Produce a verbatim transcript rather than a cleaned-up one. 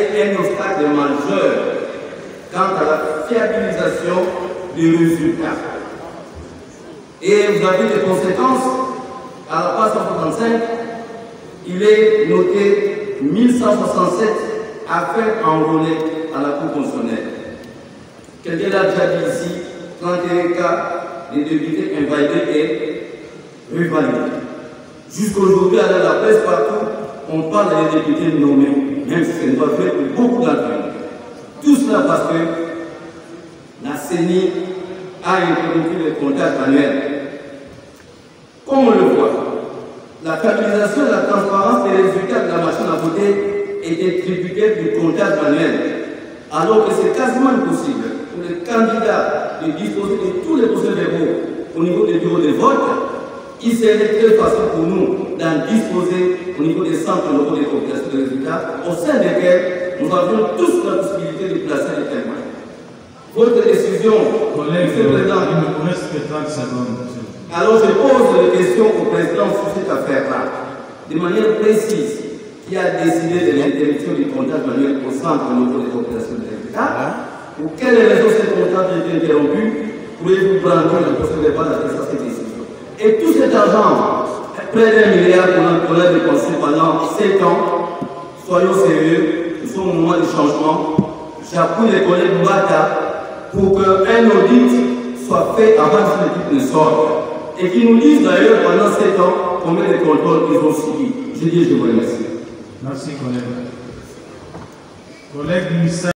un obstacle majeur quant à la fiabilisation des résultats. Et vous avez des conséquences. À la page cent soixante-cinq, il est noté mille cent soixante-sept affaires enrôlées à la Cour constitutionnelle. Quelqu'un l'a déjà dit ici, trente et un cas de députés invalidés et revalidés. Jusqu'aujourd'hui, à la presse partout, on parle des députés nommés, même si c'est une voie faite pour beaucoup d'entre eux. Tout cela parce que la C E N I a introduit le comptage manuel. Comme on le voit, la fiabilisation et la transparence des résultats de la machine à voter étaient tributaires du comptage manuel, alors que c'est quasiment impossible pour les candidats de disposer de tous les procès-verbaux au niveau des bureaux de vote. Il serait très facile pour nous d'en disposer au niveau des centres locaux de compilation des résultats, au sein desquels nous avions tous la possibilité de placer les témoins. Votre décision, Monsieur le Président, il me reste trente secondes. alors je pose les questions au Président sur cette affaire-là, de manière précise, qui a décidé de l'interdiction du comptage manuel au centre locaux de compilation des résultats. Pour quelles raisons ce comptage a été interrompu? Pouvez-vous brandir le procès verbal de cette décision? Et tout cet argent, près d'un milliard qu'on a dépensé pendant sept ans, soyons sérieux, nous sommes au moment du changement. J'appuie les collègues Mbata pour qu'un audit soit fait avant que l'équipe ne sorte. Et qu'ils nous disent d'ailleurs pendant sept ans combien de contrôles ils ont suivis. Je dis, je vous remercie. Merci, collègue. Collègue ministère.